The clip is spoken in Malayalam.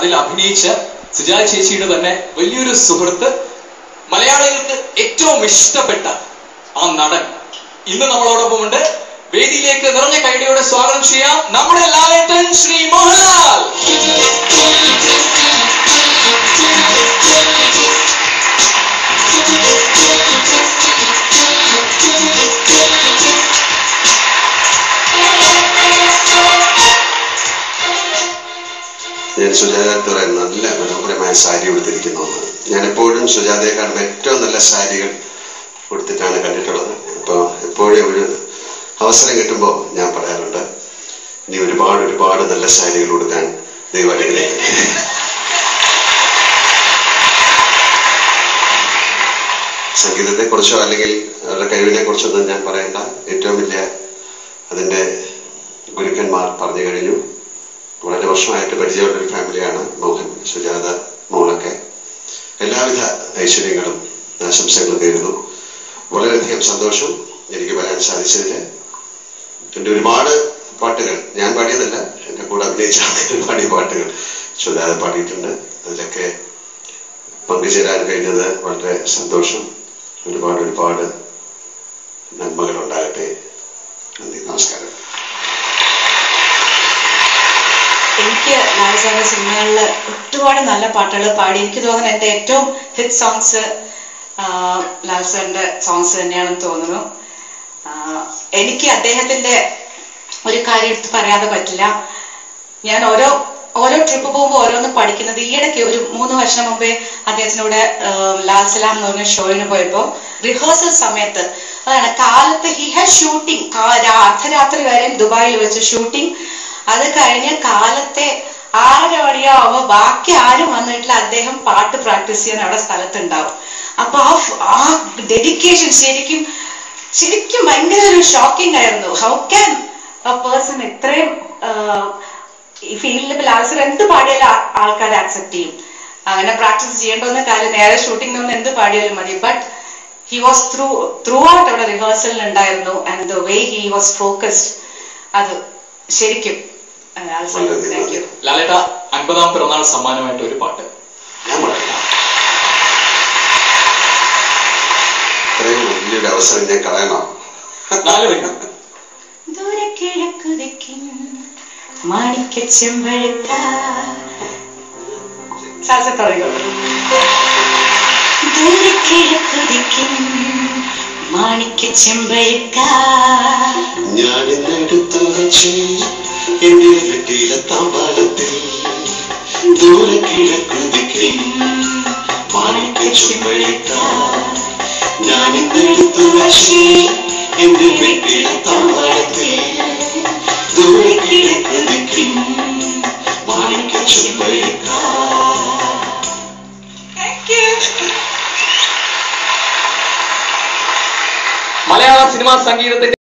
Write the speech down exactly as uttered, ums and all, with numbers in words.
അതിൽ അഭിനയിച്ച സുജാത ചേച്ചിയുടെ തന്നെ വലിയൊരു സുഹൃത്ത്, മലയാളികൾക്ക് ഏറ്റവും ഇഷ്ടപ്പെട്ട ആ നടൻ ഇന്ന് നമ്മളോടൊപ്പം ഉണ്ട്. വേദിയിലേക്ക് നിറഞ്ഞ കൈഡിയോടെ സ്വാഗതം ചെയ്യാം നമ്മുടെ ലാലേട്ടൻ ശ്രീ മോഹൻലാൽ. ഞാൻ സുജാത നല്ല മനോഹരമായ സാരി ഉടുത്തിരിക്കുന്നതാണ്. ഞാൻ എപ്പോഴും സുജാതയെ കാണുമ്പോൾ ഏറ്റവും നല്ല സാരികൾ ഉടുത്തിട്ടാണ് കണ്ടിട്ടുള്ളത്. അപ്പോൾ എപ്പോഴും ഒരു അവസരം കിട്ടുമ്പോൾ ഞാൻ പറയാറുണ്ട്, ഇനി ഒരുപാട് ഒരുപാട് നല്ല സാരികൾ ഉടുക്കാൻ ദൈവം അനുഗ്രഹിക്കട്ടെ. സംഗീതത്തെ കുറിച്ചോ അല്ലെങ്കിൽ അവരുടെ കഴിവിനെ കുറിച്ചൊന്നും ഞാൻ പറയേണ്ട. ഏറ്റവും വലിയ അതിൻ്റെ ഗുരുക്കന്മാർ പറഞ്ഞു കഴിഞ്ഞു. വളരെ വർഷമായിട്ട് പരിചയമുള്ളൊരു ഫാമിലിയാണ് മോഹൻ, സുജാത, മോളൊക്കെ. എല്ലാവിധ ഐശ്വര്യങ്ങളും ആശംസകളും നേരുന്നു. വളരെയധികം സന്തോഷം എനിക്ക് വരാൻ സാധിച്ചതിൽ. എൻ്റെ ഒരുപാട് പാട്ടുകൾ ഞാൻ പാടിയതല്ല, എൻ്റെ കൂടെ അഭിനയിച്ച ആൾക്കാർ പാടിയ പാട്ടുകൾ സുജാത പാടിയിട്ടുണ്ട്. അതിലൊക്കെ പങ്കുചേരാൻ കഴിഞ്ഞത് വളരെ സന്തോഷം. ഒരുപാട് ഒരുപാട് നന്മകൾ ഉണ്ടാകട്ടെ. നന്ദി, നമസ്കാരം. എനിക്ക് ലാൽ സാറിന്റെ സിനിമകളിൽ ഒരുപാട് നല്ല പാട്ടുകൾ പാടി. എനിക്ക് തോന്നുന്നു എൻ്റെ ഏറ്റവും ഹിറ്റ് സോങ്സ് ലാൽ സാറിന്റെ സോങ്സ് തന്നെയാണെന്ന് തോന്നുന്നു. എനിക്ക് അദ്ദേഹത്തിന്റെ ഒരു കാര്യം എടുത്ത് പറയാതെ പറ്റില്ല. ഞാൻ ഓരോ ഓരോ ട്രിപ്പ് പോകുമ്പോൾ ഓരോന്ന് പഠിക്കുന്നത്. ഈയിടയ്ക്ക് ഒരു മൂന്ന് വർഷം മുമ്പേ അദ്ദേഹത്തിനൂടെ ലാൽ സലാം എന്ന് പറഞ്ഞ ഷോയിന് പോയപ്പോൾ റിഹേഴ്സൽ സമയത്ത് അതാണ് കാലത്ത് ഹി ഹാസ് ഷൂട്ടിംഗ്, അർദ്ധരാത്രി വരെ ദുബായിൽ വെച്ച് ഷൂട്ടിംഗ്. അത് കഴിഞ്ഞ് കാലത്തെ ആറര മണിയാവുമ്പോ ബാക്കി ആരും വന്നിട്ടില്ല, അദ്ദേഹം പാട്ട് പ്രാക്ടീസ് ചെയ്യാൻ അവിടെ സ്ഥലത്തുണ്ടാവും. അപ്പൊ ആ ആ ഡെഡിക്കേഷൻ ശരിക്കും ശരിക്കും ഭയങ്കര ഒരു ഷോക്കിംഗ് ആയിരുന്നു. ഹൗ ക്യാൻ എ പേഴ്സൺ ഇത്രയും ഈ ഫീൽഡിൽ ലാൽസർ എന്ത് പാടിയാലും ആൾക്കാരെ ആക്സെപ്റ്റ് ചെയ്യും. അങ്ങനെ പ്രാക്ടീസ് ചെയ്യേണ്ടോന്ന കാര്യം നേരെ ഷൂട്ടിംഗ് നിന്ന് എന്ത് പാടിയാലും മതി. But he was through throughout അവിടെ റിഹേഴ്സലിൽ ഉണ്ടായിരുന്നു. And the way he was focused, അത് ശരിക്കും ലാലേട്ട അൻപതാം പിറന്നാൾ സമ്മാനമായിട്ട് ഒരു പാട്ട് ഇത്രയും വലിയൊരു അവസരം ഞാൻ കളയണോ? ദൂരക്കിഴക്കുതിക്കും മാണിക്ക ചെമ്പഴുക്ക ദൂരക്കിഴക്കുതിക്കും മാണിക്ക ചെമ്പഴുക്ക ഞാനിന്നെടുത്തു വച്ച് എന്റെ വെട്ടിയിലെ താമ്പാലത്തിൽ ദൂരക്കിഴക്കുതിക്കും മാണിക്ക ചെമ്പഴുക്ക ഞാനിന്നെടുത്തു വച്ച് എന്റെ വെട്ടിയിലെ താമ്പാലത്തിൽ ദൂരക്കിഴക്കുതിക്കും മാണിക്ക ചെമ്പഴുക്ക. മലയാള സിനിമാ സംഗീതത്തിന്റെ